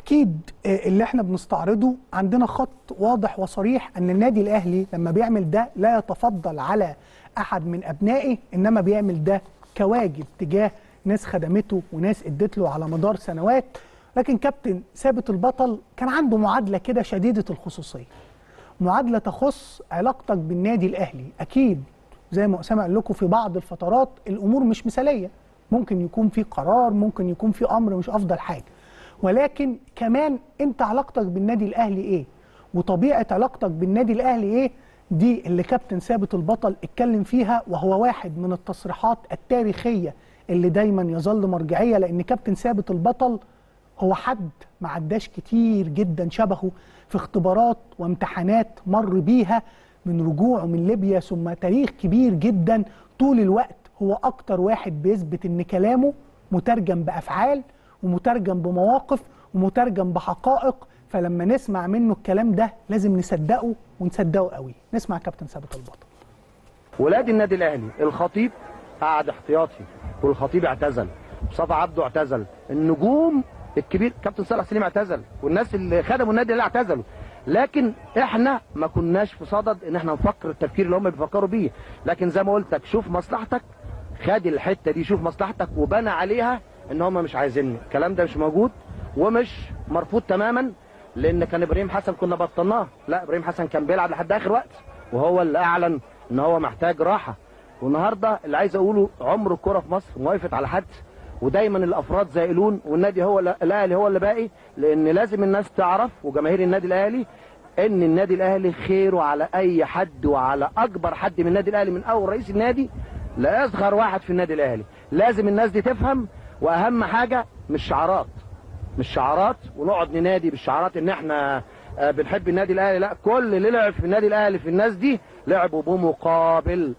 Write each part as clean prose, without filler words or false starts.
اكيد اللي احنا بنستعرضه عندنا خط واضح وصريح ان النادي الاهلي لما بيعمل ده لا يتفضل على احد من ابنائه، انما بيعمل ده كواجب تجاه ناس خدمته وناس ادت له على مدار سنوات. لكن كابتن ثابت البطل كان عنده معادله كده شديده الخصوصيه، معادله تخص علاقتك بالنادي الاهلي. اكيد زي ما اسامه قال لكم في بعض الفترات الامور مش مثاليه، ممكن يكون في قرار، ممكن يكون في امر مش افضل حاجه، ولكن كمان انت علاقتك بالنادي الاهلي ايه وطبيعه علاقتك بالنادي الاهلي ايه. دي اللي كابتن ثابت البطل اتكلم فيها، وهو واحد من التصريحات التاريخيه اللي دايما يظل مرجعيه، لان كابتن ثابت البطل هو حد ما عداش كتير جدا شبهه في اختبارات وامتحانات مر بيها من رجوعه من ليبيا، ثم تاريخ كبير جدا طول الوقت. هو اكتر واحد بيثبت ان كلامه مترجم بافعال ومترجم بمواقف ومترجم بحقائق، فلما نسمع منه الكلام ده لازم نصدقه ونصدقه قوي. نسمع كابتن ثابت البطل. ولاد النادي الاهلي، الخطيب قعد احتياطي والخطيب اعتزل، مصطفى عبده اعتزل، النجوم الكبير كابتن صالح سليم اعتزل، والناس اللي خدموا النادي الاهلي اعتزلوا، لكن احنا ما كناش في صدد ان احنا نفكر التفكير اللي هم بيفكروا بيه. لكن زي ما قلت لك، شوف مصلحتك، خد الحته دي شوف مصلحتك وبنى عليها ان هم مش عايزيني. الكلام ده مش موجود ومش مرفوض تماما، لان كان ابراهيم حسن كنا بطلناه، لا ابراهيم حسن كان بيلعب لحد اخر وقت وهو اللي اعلن ان هو محتاج راحه. والنهارده اللي عايز اقوله، عمر الكره في مصر ما وقفت على حد، ودايما الافراد زائلون والنادي هو الاهلي هو اللي باقي، لان لازم الناس تعرف وجماهير النادي الاهلي ان النادي الاهلي خيره على اي حد وعلى اكبر حد من النادي الاهلي، من اول رئيس النادي لاصغر واحد في النادي الاهلي. لازم الناس دي تفهم، واهم حاجه مش شعارات، مش شعارات ونقعد ننادي بالشعارات ان احنا بنحب النادي الاهلي، لا، كل اللي لعب في النادي الاهلي في الناس دي لعبوا بمقابل.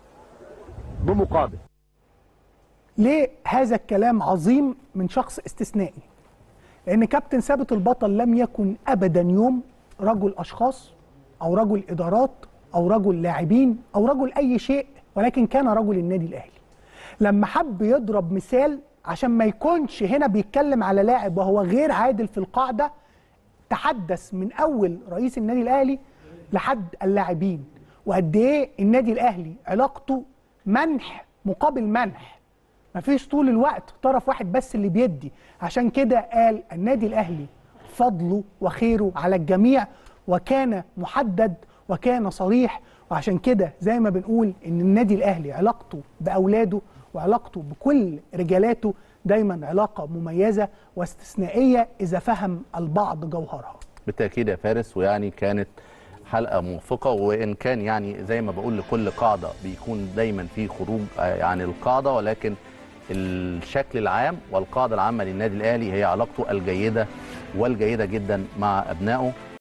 ليه هذا الكلام عظيم من شخص استثنائي؟ لأن كابتن ثابت البطل لم يكن أبدا يوم رجل أشخاص أو رجل إدارات أو رجل لاعبين أو رجل أي شيء، ولكن كان رجل النادي الأهلي. لما حب يضرب مثال عشان ما يكونش هنا بيتكلم على لاعب وهو غير عادل في القاعدة، تحدث من أول رئيس النادي الأهلي لحد اللاعبين، وقد إيه النادي الأهلي علاقته منح مقابل منح، مفيش طول الوقت طرف واحد بس اللي بيدي. عشان كده قال النادي الأهلي فضله وخيره على الجميع، وكان محدد وكان صريح. وعشان كده زي ما بنقول ان النادي الأهلي علاقته بأولاده وعلاقته بكل رجالاته دايما علاقة مميزة واستثنائية إذا فهم البعض جوهرها. بالتأكيد يا فارس، ويعني كانت حلقة موفقة، وإن كان يعني زي ما بقول لكل قاعدة بيكون دايما في خروج عن القاعدة، ولكن الشكل العام والقاعدة العامة للنادي الأهلي هي علاقته الجيدة والجيدة جدا مع أبنائه.